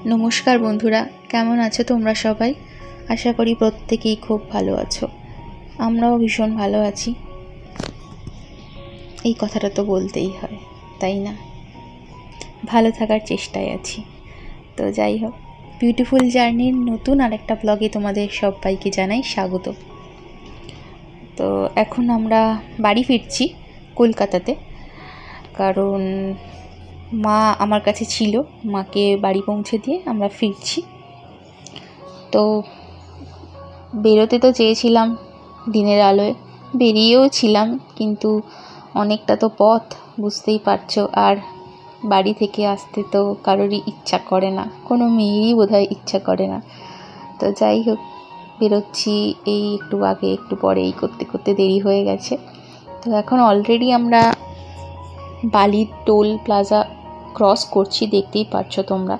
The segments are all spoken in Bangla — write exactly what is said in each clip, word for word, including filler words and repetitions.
নমস্কার বন্ধুরা, কেমন আছো তোমরা সবাই? আশা করি প্রত্যেকেই খুব ভালো আছো। আমরাও ভীষণ ভালো আছি। এই কথাটা তো বলতেই হয়, তাই না? ভালো থাকার চেষ্টায় আছি। তো যাই হোক, বিউটিফুল জার্নির নতুন আরেকটা ব্লগে তোমাদের সবাইকে জানাই স্বাগত। তো এখন আমরা বাড়ি ফিরছি কলকাতাতে, কারণ মা আমার কাছে ছিল। মাকে বাড়ি পৌঁছে দিয়ে আমরা ফিরছি। তো বেরোতে তো চেয়েছিলাম দিনের আলোয়, বেরিয়েও ছিলাম, কিন্তু অনেকটা তো পথ, বুঝতেই পারছো। আর বাড়ি থেকে আসতে তো কারোরই ইচ্ছা করে না, কোনো মেয়েরই বোধহয় ইচ্ছা করে না। তো যাই হোক, বেরোচ্ছি এই একটু আগে একটু পরে, এই করতে করতে দেরি হয়ে গেছে। তো এখন অলরেডি আমরা বালির টোল প্লাজা ক্রস করছি, দেখতেই পাচ্ছ তোমরা।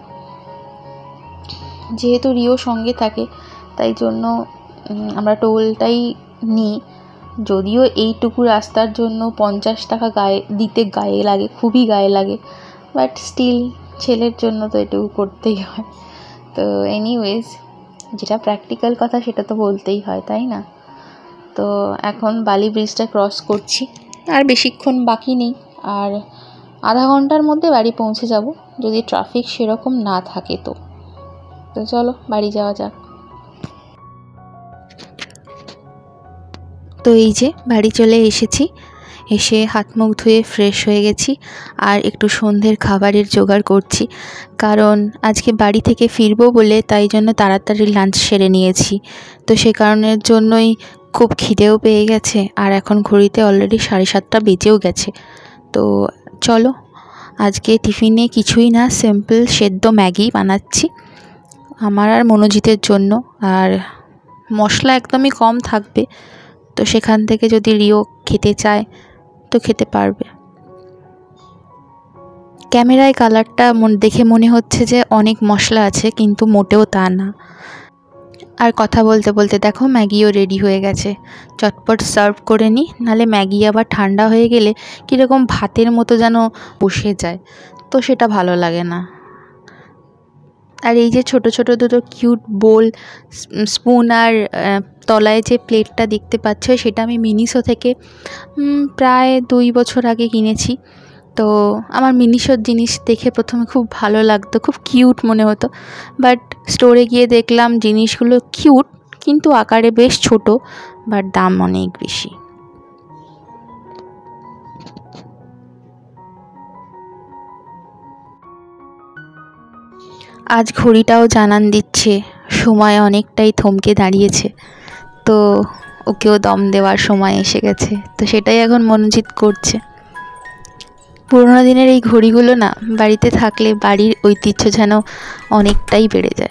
যেহেতু রিও সঙ্গে থাকে, তাই জন্য আমরা টোলটাই নিই। যদিও এইটুকু রাস্তার জন্য পঞ্চাশ টাকা গায়ে দিতে গায়ে লাগে, খুবই গায়ে লাগে, বাট স্টিল ছেলের জন্য তো এটুকু করতেই হয়। তো এনিওয়েজ, যেটা প্র্যাকটিক্যাল কথা সেটা তো বলতেই হয়, তাই না? তো এখন বালি ব্রিজটা ক্রস করছি, আর বেশিক্ষণ বাকি নেই। আর আধা ঘন্টার মধ্যে বাড়ি পৌঁছে যাব, যদি ট্রাফিক সেরকম না থাকে তো। তো চলো বাড়ি যাওয়া যাক। তো এই যে বাড়ি চলে এসেছি, এসে হাত মুখ ধুয়ে ফ্রেশ হয়ে গেছি, আর একটু সন্ধ্যের খাবারের জোগাড় করছি। কারণ আজকে বাড়ি থেকে ফিরবো বলে তাই জন্য তাড়াতাড়ি লাঞ্চ সেরে নিয়েছি। তো সে কারণের জন্যই খুব খিদেও পেয়ে গেছে, আর এখন ঘড়িতে অলরেডি সাড়ে সাতটা বেজেও গেছে। তো চলো, আজকে টিফিনে কিছুই না, সিম্পল সেদ্ধ ম্যাগি বানাচ্ছি আমার আর মনোজিতের জন্য। আর মশলা একদমই কম থাকবে, তো সেখান থেকে যদি রিও খেতে চায় তো খেতে পারবে। ক্যামেরায় কালারটা দেখে মনে হচ্ছে যে অনেক মশলা আছে, কিন্তু মোটেও তা না। আর কথা বলতে বলতে দেখো ম্যাগিও রেডি হয়ে গেছে। চটপট সার্ভ করে নিই, নাহলে ম্যাগি আবার ঠান্ডা হয়ে গেলে কীরকম ভাতের মতো যেন বসে যায়, তো সেটা ভালো লাগে না। আর এই যে ছোট ছোট দুটো কিউট বোল, স্পুন, আর তলায় যে প্লেটটা দেখতে পাচ্ছ, সেটা আমি মিনিসো থেকে প্রায় দুই বছর আগে কিনেছি। তো আমার মিনিসোর জিনিস দেখে প্রথমে খুব ভালো লাগতো, খুব কিউট মনে হতো। বাট স্টোরে গিয়ে দেখলাম জিনিসগুলো কিউট, কিন্তু আকারে বেশ ছোট, বাট দাম অনেক বেশি। আজ ঘড়িটাও জানান দিচ্ছে সময় অনেকটাই থমকে দাঁড়িয়েছে, তো ওকেও দম দেওয়ার সময় এসে গেছে। তো সেটাই এখন মনোজিৎ করছে। পুরোনো দিনের এই ঘড়িগুলো না বাড়িতে থাকলে বাড়ির ঐতিহ্য যেন অনেকটাই বেড়ে যায়।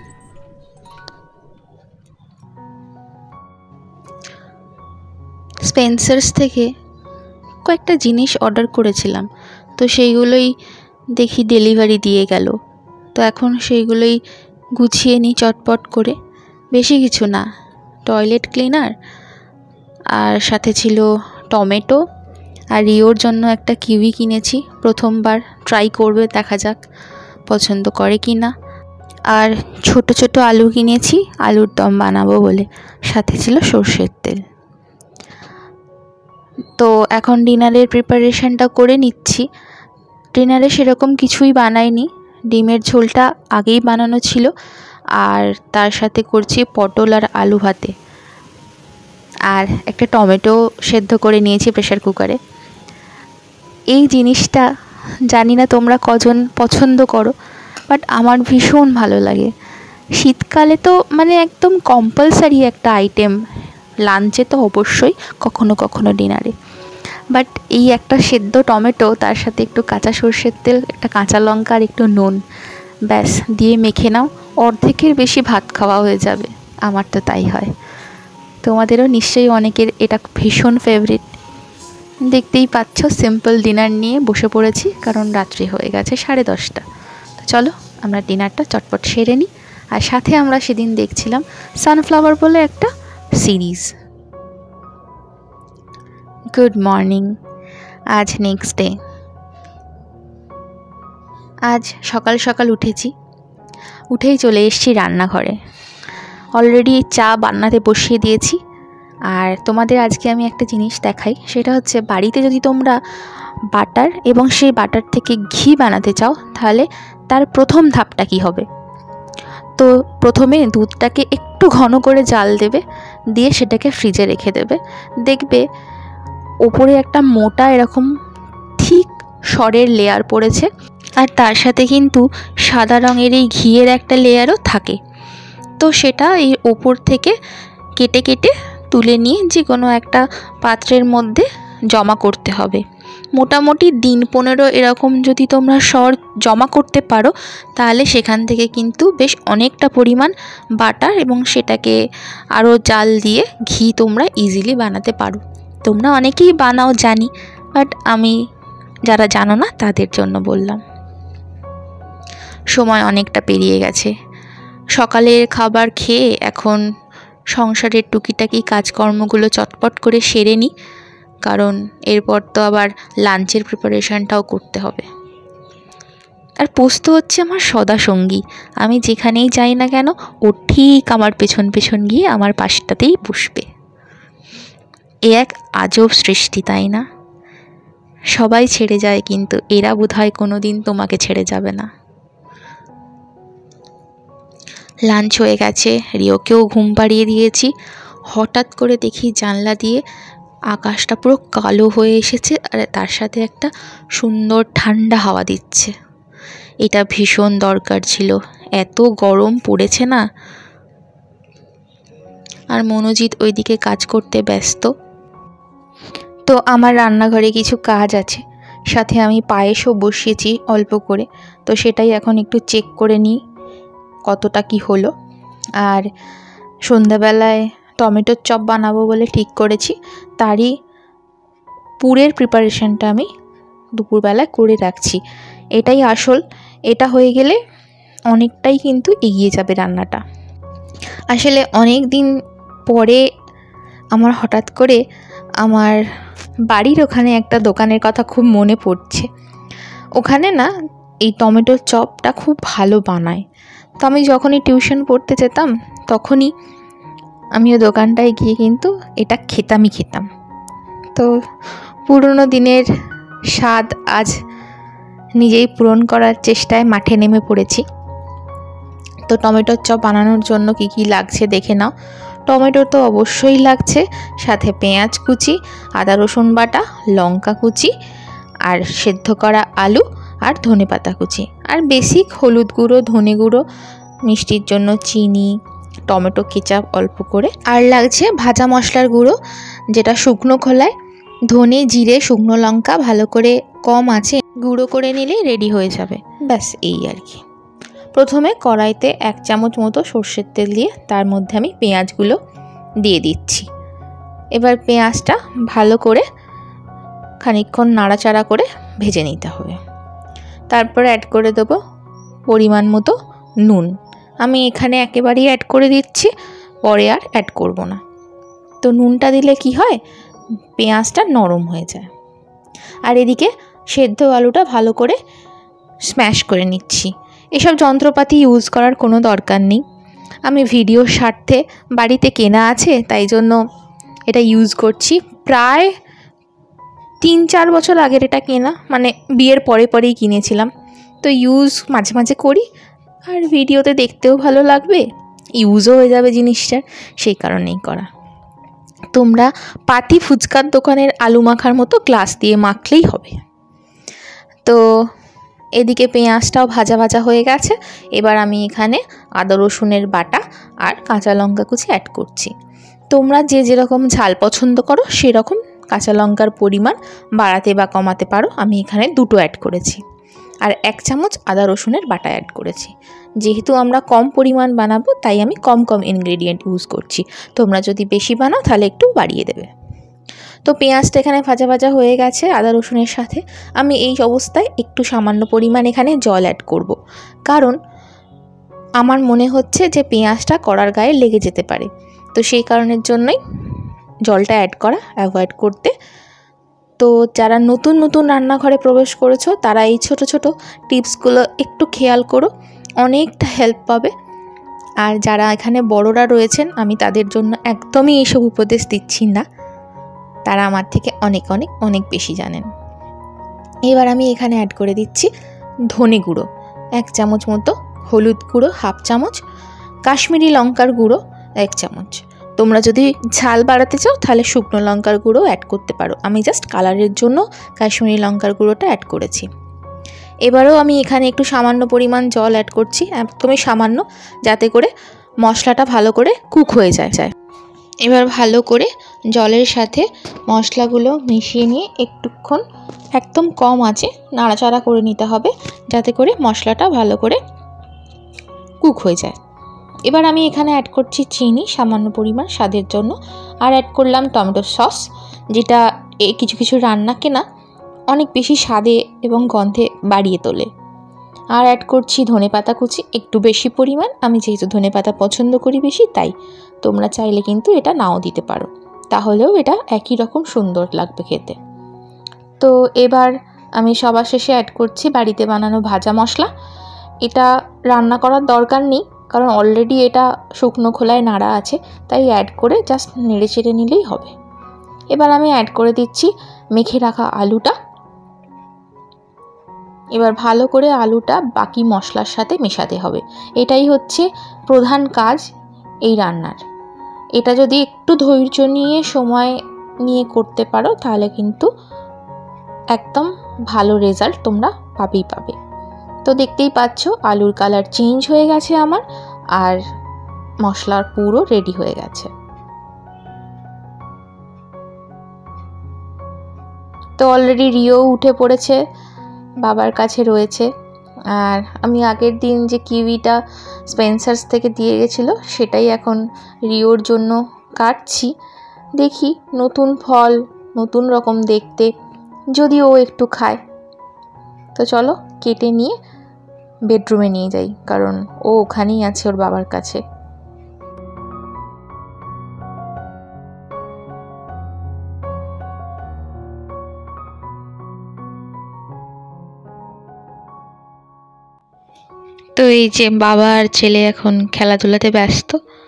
স্পেন্সার্স থেকে কয়েকটা জিনিস অর্ডার করেছিলাম, তো সেইগুলোই দেখি ডেলিভারি দিয়ে গেল। তো এখন সেইগুলোই গুছিয়ে নিই চটপট করে। বেশি কিছু না, টয়লেট ক্লিনার, আর সাথে ছিল টমেটো, আর রিওর জন্য একটা কিউই কিনেছি, প্রথমবার ট্রাই করবে, দেখা যাক পছন্দ করে কি না। আর ছোট ছোট আলু কিনেছি, আলুর দম বানাবো বলে, সাথে ছিল সর্ষের তেল। তো এখন ডিনারের প্রিপারেশনটা করে নিচ্ছি। ডিনারে সেরকম কিছুই বানাইনি, ডিমের ঝোলটা আগেই বানানো ছিল, আর তার সাথে করছি পটল আর আলু ভাতে, আর একটা টমেটো সেদ্ধ করে নিয়েছি প্রেসার কুকারে। এই জিনিসটা জানি না তোমরা কজন পছন্দ করো, বাট আমার ভীষণ ভালো লাগে। শীতকালে তো মানে একদম কম্পালসারি একটা আইটেম, লাঞ্চে তো অবশ্যই, কখনো কখনো ডিনারে। বাট এই একটা সেদ্ধ টমেটো, তার সাথে একটু কাঁচা সর্ষের তেল, একটা কাঁচা লঙ্কা আর একটু নুন, ব্যাস দিয়ে মেখে নাও, অর্ধেকের বেশি ভাত খাওয়া হয়ে যাবে। আমার তো তাই হয়। তোমাদেরও নিশ্চয়ই অনেকের এটা ভীষণ ফেভারিট। দেখতেই পাচ্ছ সিম্পল ডিনার নিয়ে বসে পড়েছি, কারণ রাত্রি হয়ে গেছে সাড়ে দশটা। তো চলো আমরা ডিনারটা চটপট সেরে নিই। আর সাথে আমরা সেদিন দেখছিলাম সানফ্লাওয়ার বলে একটা সিরিজ। গুড মর্নিং, আজ নেক্সট ডে। আজ সকাল সকাল উঠেছি, উঠেই চলে এসেছি রান্নাঘরে। অলরেডি চা বান্নাতে বসিয়ে দিয়েছি। আর তোমাদের আজকে আমি একটা জিনিস দেখাই, সেটা হচ্ছে বাড়িতে যদি তোমরা বাটার এবং সেই বাটার থেকে ঘি বানাতে চাও তাহলে তার প্রথম ধাপটা কী হবে। তো প্রথমে দুধটাকে একটু ঘন করে জাল দেবে, দিয়ে সেটাকে ফ্রিজে রেখে দেবে। দেখবে ওপরে একটা মোটা এরকম ঠিক সরের লেয়ার পড়েছে, আর তার সাথে কিন্তু সাদা রঙের এই ঘিয়ের একটা লেয়ারও থাকে। তো সেটা এই ওপর থেকে কেটে কেটে তুলে নিয়ে যে কোনো একটা পাত্রের মধ্যে জমা করতে হবে। মোটামুটি দিন পনেরো এরকম যদি তোমরা সর জমা করতে পারো তাহলে সেখান থেকে কিন্তু বেশ অনেকটা পরিমাণ বাটার এবং সেটাকে আরও জাল দিয়ে ঘি তোমরা ইজিলি বানাতে পারো। তোমরা অনেকেই বানাও জানি, বাট আমি যারা জানো না তাদের জন্য বললাম। সময় অনেকটা পেরিয়ে গেছে, সকালের খাবার খেয়ে এখন সংসারের টুকিটাকি কাজকর্মগুলো চটপট করে সেরে নিই, কারণ এরপর তো আবার লাঞ্চের প্রিপারেশানটাও করতে হবে। আর পোস্ত হচ্ছে আমার সদা সঙ্গী, আমি যেখানেই যাই না কেন ও ঠিক আমার পেছন পেছন গিয়ে আমার পাশটাতেই বসবে। এ এক আজব সৃষ্টি, তাই না? সবাই ছেড়ে যায়, কিন্তু এরা বোধহয় কোনো দিন তোমাকে ছেড়ে যাবে না। লাঞ্চ হয়ে গেছে, রিওকেও ঘুম পাড়িয়ে দিয়েছি। হঠাৎ করে দেখি জানলা দিয়ে আকাশটা পুরো কালো হয়ে এসেছে, আর তার সাথে একটা সুন্দর ঠান্ডা হাওয়া দিচ্ছে। এটা ভীষণ দরকার ছিল, এত গরম পড়েছে না। আর মনোজিৎ ওইদিকে কাজ করতে ব্যস্ত। তো আমার রান্নাঘরে কিছু কাজ আছে, সাথে আমি পায়েসও বসিয়েছি অল্প করে, তো সেটাই এখন একটু চেক করে নিই কতটা কি হলো। আর সন্ধ্যাবেলায় টমেটোর চপ বানাবো বলে ঠিক করেছি, তারই পুরের প্রিপারেশনটা আমি দুপুরবেলায় করে রাখছি। এটাই আসল, এটা হয়ে গেলে অনেকটাই কিন্তু এগিয়ে যাবে রান্নাটা। আসলে অনেক দিন পরে আমার হঠাৎ করে আমার বাড়ির ওখানে একটা দোকানের কথা খুব মনে পড়ছে। ওখানে না এই টমেটোর চপটা খুব ভালো বানায়। তো আমি যখনই টিউশন পড়তে যেতাম তখনই আমি ওই দোকানটায় গিয়ে কিন্তু এটা খেতামই খেতাম। তো পুরনো দিনের স্বাদ আজ নিজেই পূরণ করার চেষ্টায় মাঠে নেমে পড়েছি। তো টমেটোর চপ বানানোর জন্য কি কি লাগছে দেখে নাও। টমেটো তো অবশ্যই লাগছে, সাথে পেঁয়াজ কুচি, আদা রসুন বাটা, লঙ্কা কুচি, আর সেদ্ধ করা আলু, আর ধনেপাতা কুচি, আর বেসিক হলুদ গুঁড়ো, ধনে গুঁড়ো, মিষ্টির জন্য চিনি, টমেটো কেচাপ অল্প করে, আর লাগছে ভাজা মশলার গুঁড়ো, যেটা শুকনো খোলায় ধনে জিরে শুকনো লঙ্কা ভালো করে কম আছে গুঁড়ো করে নিলে রেডি হয়ে যাবে। ব্যাস এই আর কি। প্রথমে কড়াইতে এক চামচ মতো সর্ষের তেল দিয়ে তার মধ্যে আমি পেঁয়াজগুলো দিয়ে দিচ্ছি। এবার পেঁয়াজটা ভালো করে খানিকক্ষণ নাড়াচাড়া করে ভেজে নিতে হবে। তারপরে অ্যাড করে দেবো পরিমাণ মতো নুন। আমি এখানে একেবারেই অ্যাড করে দিচ্ছি, পরে আর অ্যাড করব না। তো নুনটা দিলে কি হয়, পেঁয়াজটা নরম হয়ে যায়। আর এদিকে সেদ্ধ আলুটা ভালো করে স্ম্যাশ করে নিচ্ছি। এসব যন্ত্রপাতি ইউজ করার কোনো দরকার নেই, আমি ভিডিওর স্বার্থে বাড়িতে কেনা আছে তাই জন্য এটা ইউজ করছি। প্রায় তিন চার বছর আগের এটা কেনা, মানে বিয়ের পরে পরেই কিনেছিলাম। তো ইউজ মাঝে মাঝে করি, আর ভিডিওতে দেখতেও ভালো লাগবে, ইউজও হয়ে যাবে জিনিসটার, সেই কারণেই করা। তোমরা পাতি ফুচকার দোকানের আলু মাখার মতো গ্লাস দিয়ে মাখলেই হবে। তো এদিকে পেঁয়াজটাও ভাজা ভাজা হয়ে গেছে। এবার আমি এখানে আদা রসুনের বাটা আর কাঁচা লঙ্কা কুচি অ্যাড করছি। তোমরা যে যেরকম ঝাল পছন্দ করো সেরকম কাঁচা লঙ্কার পরিমাণ বাড়াতে বা কমাতে পারো। আমি এখানে দুটো অ্যাড করেছি, আর এক চামচ আদা রসুনের বাটা অ্যাড করেছি। যেহেতু আমরা কম পরিমাণ বানাবো তাই আমি কম কম ইনগ্রেডিয়েন্ট ইউজ করছি। তোমরা যদি বেশি বানাও তাহলে একটু বাড়িয়ে দেবে। তো পেঁয়াজটা এখানে ভাজা ভাজা হয়ে গেছে আদা রসুনের সাথে। আমি এই অবস্থায় একটু সামান্য পরিমাণ এখানে জল অ্যাড করব, কারণ আমার মনে হচ্ছে যে পেঁয়াজটা কড়ার গায়ে লেগে যেতে পারে। তো সেই কারণের জন্যই জলটা অ্যাড করা অ্যাভয়েড করতে। তো যারা নতুন নতুন রান্নাঘরে প্রবেশ করেছো তারা এই ছোট ছোট টিপসগুলো একটু খেয়াল করো, অনেকটা হেল্প পাবে। আর যারা এখানে বড়রা রয়েছেন, আমি তাদের জন্য একদমই এইসব উপদেশ দিচ্ছি না, তারা আমার থেকে অনেক অনেক অনেক বেশি জানেন। এবার আমি এখানে অ্যাড করে দিচ্ছি ধনে গুঁড়ো এক চামচ মতো, হলুদ গুঁড়ো হাফ চামচ, কাশ্মীরি লঙ্কার গুঁড়ো এক চামচ। তোমরা যদি ঝাল বাড়াতে চাও তাহলে শুকনো লঙ্কার গুঁড়ো অ্যাড করতে পারো, আমি জাস্ট কালারের জন্য কাশ্মীরি লঙ্কার গুঁড়োটা অ্যাড করেছি। এবারেও আমি এখানে একটু সামান্য পরিমাণ জল অ্যাড করছি, একদমই সামান্য, যাতে করে মশলাটা ভালো করে কুক হয়ে যায় যায় এবার ভালো করে জলের সাথে মশলাগুলো মিশিয়ে নিয়ে একটুক্ষণ একদম কম আঁচে নাড়াচাড়া করে নিতে হবে, যাতে করে মশলাটা ভালো করে কুক হয়ে যায়। এবার আমি এখানে অ্যাড করছি চিনি সামান্য পরিমাণ স্বাদের জন্য, আর অ্যাড করলাম টমেটো সস, যেটা এই কিছু কিছু রান্নাকে না অনেক বেশি স্বাদে এবং গন্ধে বাড়িয়ে তোলে। আর অ্যাড করছি ধনেপাতা কুচি একটু বেশি পরিমাণ, আমি যেহেতু ধনেপাতা পছন্দ করি বেশি, তাই তোমরা চাইলে কিন্তু এটা নাও দিতে পারো, তাহলেও এটা একই রকম সুন্দর লাগবে খেতে। তো এবার আমি সবার শেষে অ্যাড করছি বাড়িতে বানানো ভাজা মশলা। এটা রান্না করার দরকার নেই, কারণ অলরেডি এটা শুকনো খোলায় নাড়া আছে, তাই অ্যাড করে জাস্ট নেড়ে চেড়ে নিলেই হবে। এবার আমি অ্যাড করে দিচ্ছি মেখে রাখা আলুটা। এবার ভালো করে আলুটা বাকি মশলার সাথে মেশাতে হবে, এটাই হচ্ছে প্রধান কাজ এই রান্নার। এটা যদি একটু ধৈর্য নিয়ে সময় নিয়ে করতে পারো তাহলে কিন্তু একদম ভালো রেজাল্ট তোমরা পাবেই পাবে। তো দেখতেই পাচ্ছ আলুর কালার চেঞ্জ হয়ে গেছে আমার, আর মশলার পুরো রেডি হয়ে গেছে। তো অলরেডি রিও উঠে পড়েছে, বাবার কাছে রয়েছে। আর আমি আগের দিন যে কিউইটা স্পেন্সার্স থেকে দিয়ে গেছিলো সেটাই এখন রিওর জন্য কাটছি। দেখি নতুন ফল, নতুন রকম দেখতে, যদি ও একটু খায়। তো চলো কেটে নিয়ে বেডরুমে নিয়ে যাই, কারণ ও ওখানেই আছে ওর বাবার কাছে। তো এই যে বাবা আর ছেলে এখন খেলাধুলাতে ব্যস্ত।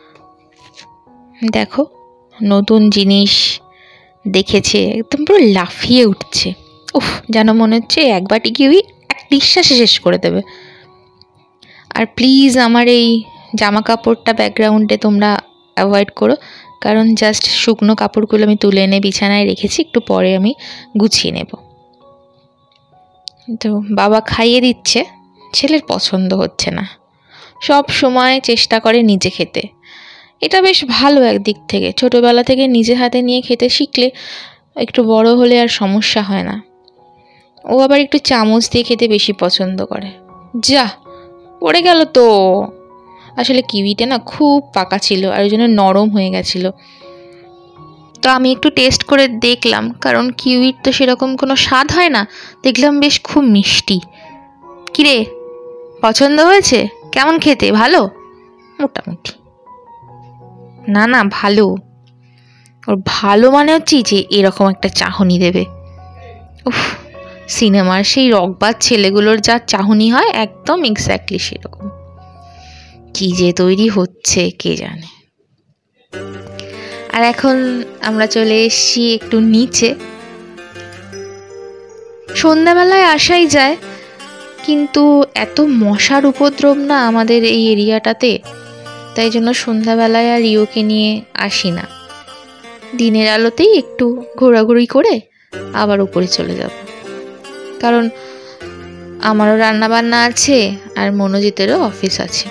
দেখো নতুন জিনিস দেখেছে, একদম পুরো লাফিয়ে উঠছে। উফ, যেন মনে হচ্ছে এক বাটি কিউই এক নিঃশ্বাসে শেষ করে দেবে। আর প্লিজ আমার এই জামা কাপড়টা ব্যাকগ্রাউন্ডে তোমরা অ্যাভয়েড করো, কারণ জাস্ট শুকনো কাপড়গুলো আমি তুলে এনে বিছানায় রেখেছি, একটু পরে আমি গুছিয়ে নেব। তো বাবা খাইয়ে দিচ্ছে, ছেলের পছন্দ হচ্ছে না, সব সময় চেষ্টা করে নিজে খেতে। এটা বেশ ভালো একদিক থেকে, ছোটোবেলা থেকে নিজে হাতে নিয়ে খেতে শিখলে একটু বড় হলে আর সমস্যা হয় না। ও আবার একটু চামচ দিয়ে খেতে বেশি পছন্দ করে। যা পড়ে গেল তো। আসলে কিউইটা না খুব পাকা ছিল, আর ওই জন্য নরম হয়ে গেছিলো। তো আমি একটু টেস্ট করে দেখলাম, কারণ কিউইর তো সেরকম কোনো স্বাদ হয় না, দেখলাম বেশ খুব মিষ্টি। কিরে, পছন্দ হয়েছে? কেমন খেতে? ভালো? মোটামুটি। না না ভালো। ওর ভালো মানে হচ্ছে যে এরকম একটা চাহনি দেবে। উফ, সিনেমার সেই রকবাজ ছেলেগুলোর যা চাহনি হয় একদম এক্স্যাক্টলি সেরকম। কি যে তৈরি হচ্ছে কে জানে। আর এখন আমরা চলে এসেছি একটু নিচে। সন্ধ্যাবেলায় আসাই যায়, কিন্তু এত মশার উপদ্রব না আমাদের এই এরিয়াটাতে, তাই জন্য সন্ধ্যাবেলায় আর রিওকে নিয়ে আসি না। দিনের আলোতেই একটু ঘোরাঘুরি করে আবার উপরে চলে যাব, কারণ আমারও রান্না বান্না আছে আর মনোজিতেরও অফিস আছে।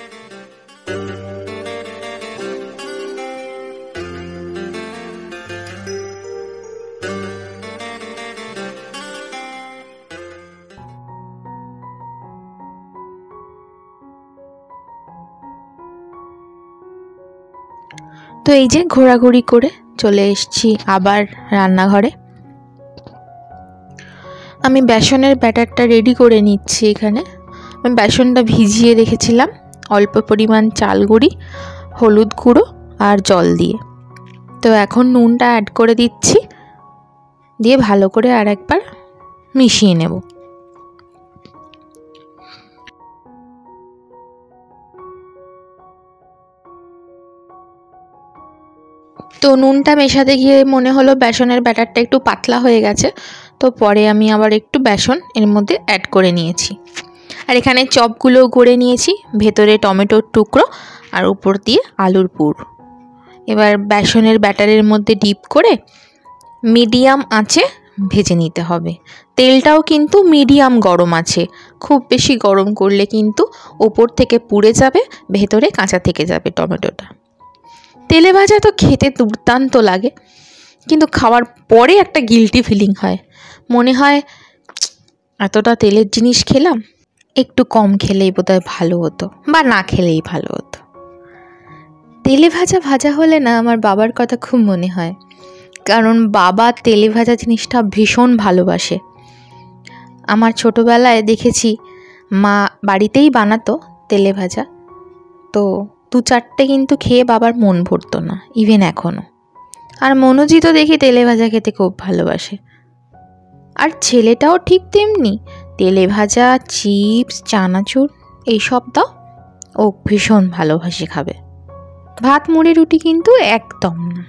তো এই যে ঘোরাঘুরি করে চলে এসেছি আবার রান্নাঘরে। আমি বেসনের ব্যাটারটা রেডি করে নিচ্ছি। এখানে আমি বেসনটা ভিজিয়ে রেখেছিলাম অল্প পরিমাণ চাল গুঁড়ি, হলুদ গুঁড়ো আর জল দিয়ে। তো এখন নুনটা অ্যাড করে দিচ্ছি, দিয়ে ভালো করে আর একবার মিশিয়ে নেব। তো নুনটা মেশাতে গিয়ে মনে হলো বেসনের ব্যাটারটা একটু পাতলা হয়ে গেছে, তো পরে আমি আবার একটু বেসন এর মধ্যে অ্যাড করে নিয়েছি। আর এখানে চপগুলো গড়ে নিয়েছি, ভেতরে টমেটোর টুকরো আর উপর দিয়ে আলুর পুর। এবার বেসনের ব্যাটারের মধ্যে ডিপ করে মিডিয়াম আঁচে ভেজে নিতে হবে। তেলটাও কিন্তু মিডিয়াম গরম আছে, খুব বেশি গরম করলে কিন্তু ওপর থেকে পুড়ে যাবে, ভেতরে কাঁচা থেকে যাবে টমেটোটা। তেলে ভাজা তো খেতে দুর্দান্ত লাগে, কিন্তু খাওয়ার পরে একটা গিল্টি ফিলিং হয়, মনে হয় এতটা তেলের জিনিস খেলাম, একটু কম খেলেই বোধহয় ভালো হতো, বা না খেলেই ভালো হতো। তেলে ভাজা ভাজা হলে না আমার বাবার কথা খুব মনে হয়, কারণ বাবা তেলে ভাজা জিনিসটা ভীষণ ভালোবাসে। আমার ছোটোবেলায় দেখেছি মা বাড়িতেই বানাতো তেলে ভাজা, তো দু চারটে কিন্তু খেয়ে বাবার মন ভরতো না, ইভেন এখনও। আর মনোজি তো দেখি তেলে ভাজা খেতে খুব ভালোবাসে, আর ছেলেটাও ঠিক তেমনি। তেলে ভাজা, চিপস, চানাচুর এইসব দাও, ও ভীষণ ভালোবাসে খাবে। ভাত মুড়ি রুটি কিন্তু একদম না।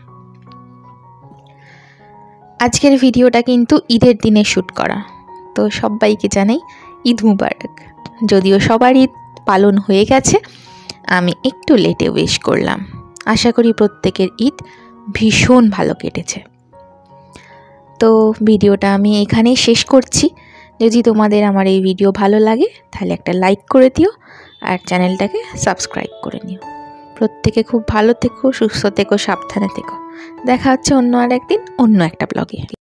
আজকের ভিডিওটা কিন্তু ঈদের দিনে শ্যুট করা, তো সবাইকে জানাই ঈদ মুবারক। যদিও সবার ঈদ পালন হয়ে গেছে, আমি একটু লেটে উইশ করলাম। আশা করি প্রত্যেকের ঈদ ভীষণ ভালো কেটেছে। তো ভিডিওটা আমি এখানেই শেষ করছি। যদি তোমাদের আমার এই ভিডিও ভালো লাগে তাহলে একটা লাইক করে দিও, আর চ্যানেলটাকে সাবস্ক্রাইব করে নিও। প্রত্যেকে খুব ভালো থেকো, সুস্থ থেকো, সাবধানে থেকো। দেখা হচ্ছে অন্য আর একদিন অন্য একটা ব্লগে।